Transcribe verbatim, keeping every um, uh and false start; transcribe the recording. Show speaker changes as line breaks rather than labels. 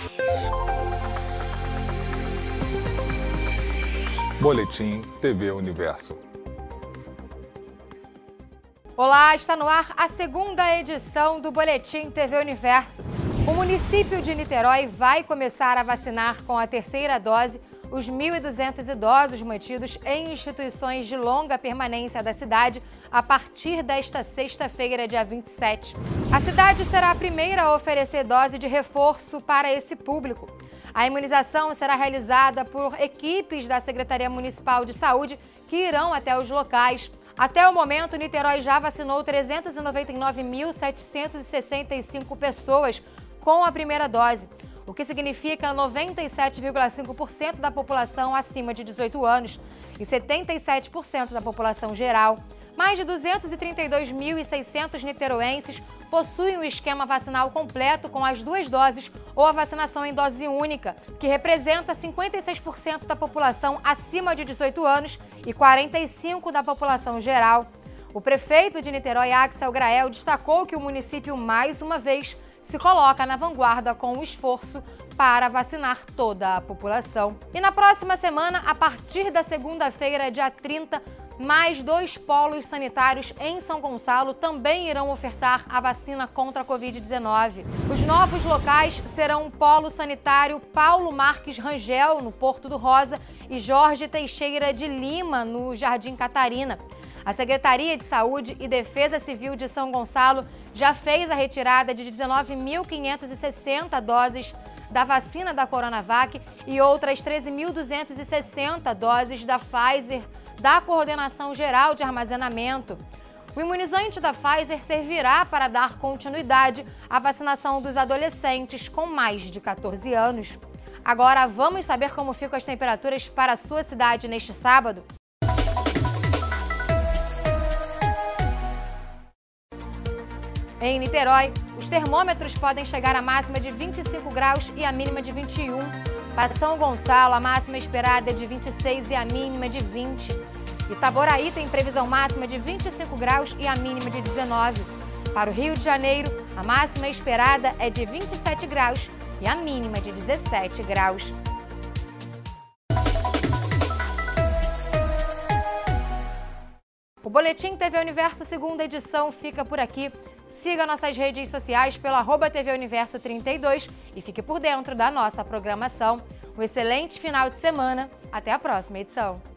Boletim T V Universo.
Olá, está no ar a segunda edição do Boletim T V Universo. O município de Niterói vai começar a vacinar com a terceira dose os mil e duzentos idosos mantidos em instituições de longa permanência da cidade a partir desta sexta-feira, dia vinte e sete. A cidade será a primeira a oferecer dose de reforço para esse público. A imunização será realizada por equipes da Secretaria Municipal de Saúde que irão até os locais. Até o momento, Niterói já vacinou trezentas e noventa e nove mil setecentas e sessenta e cinco pessoas com a primeira dose, o que significa noventa e sete vírgula cinco por cento da população acima de dezoito anos e setenta e sete por cento da população geral. Mais de duzentos e trinta e dois mil e seiscentos niteroenses possuem o esquema vacinal completo com as duas doses ou a vacinação em dose única, que representa cinquenta e seis por cento da população acima de dezoito anos e quarenta e cinco por cento da população geral. O prefeito de Niterói, Axel Grael, destacou que o município, mais uma vez, se coloca na vanguarda com o esforço para vacinar toda a população. E na próxima semana, a partir da segunda-feira, dia trinta, mais dois polos sanitários em São Gonçalo também irão ofertar a vacina contra a covid dezenove. Os novos locais serão o Polo Sanitário Paulo Marques Rangel, no Porto do Rosa, e Jorge Teixeira de Lima, no Jardim Catarina. A Secretaria de Saúde e Defesa Civil de São Gonçalo já fez a retirada de dezenove mil quinhentas e sessenta doses da vacina da Coronavac e outras treze mil duzentas e sessenta doses da Pfizer da Coordenação Geral de Armazenamento. O imunizante da Pfizer servirá para dar continuidade à vacinação dos adolescentes com mais de quatorze anos. Agora vamos saber como ficam as temperaturas para a sua cidade neste sábado? Em Niterói, os termômetros podem chegar à máxima de vinte e cinco graus e a mínima de vinte e um. Para São Gonçalo, a máxima esperada é de vinte e seis e a mínima de vinte. Itaboraí tem previsão máxima de vinte e cinco graus e a mínima de dezenove. Para o Rio de Janeiro, a máxima esperada é de vinte e sete graus e a mínima de dezessete graus. O Boletim T V Universo segunda edição fica por aqui. Siga nossas redes sociais pelo arroba T V Universo trinta e dois e fique por dentro da nossa programação. Um excelente final de semana. Até a próxima edição.